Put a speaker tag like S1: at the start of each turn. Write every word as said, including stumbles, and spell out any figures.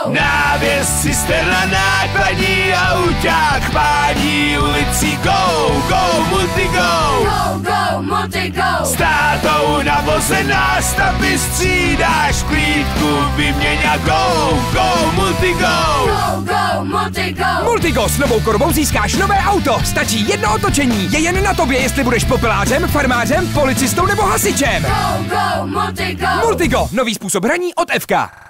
S1: Návěs, cisterna, nákladní auták, pádí ulicí, go, go, multigo.
S2: Go, go, multigo.
S1: S tátou na voze nástavby střídáš, v klídku vyměňa, go, go, multigo.
S2: Go, go, multigo.
S3: Multigo s novou korbou získáš nové auto. Stačí jedno otočení. Je jen na tobě, jestli budeš popelářem, farmářem, policistou nebo hasičem.
S2: Go, go, multigo.
S3: Multigo, nový způsob hraní od F K.